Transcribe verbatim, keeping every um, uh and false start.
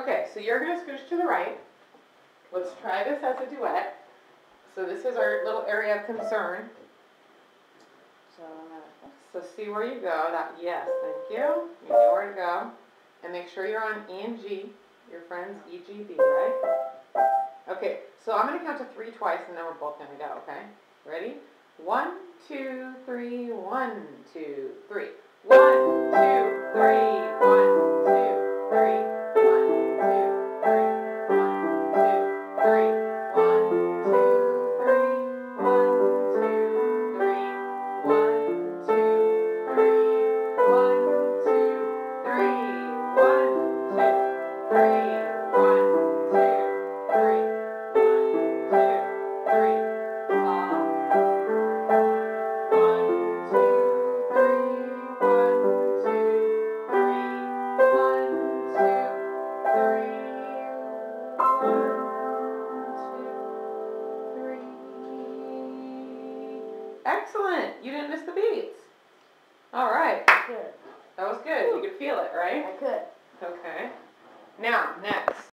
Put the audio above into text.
Okay, so you're going to scooch to the right. Let's try this as a duet. So this is our little area of concern. So, so see where you go. That yes, thank you. You know where to go. And make sure you're on E and G. Your friend's E, G, B, right? Okay, so I'm going to count to three twice and then we're both going to go, okay? Ready? One, two, three, one, two, three. One, two, three, one, two, three, one, two, three, one, two, three, one, two, three, one, two, three, one, two, three, one, two, three, one, two, three, one, two, three, one, two, three, stop. One, two, three, one, two, three, one, two, three, one, two, three. Excellent. You didn't miss the beats. All right. Good. That was good. You could feel it, right? I could. Okay. Now, next.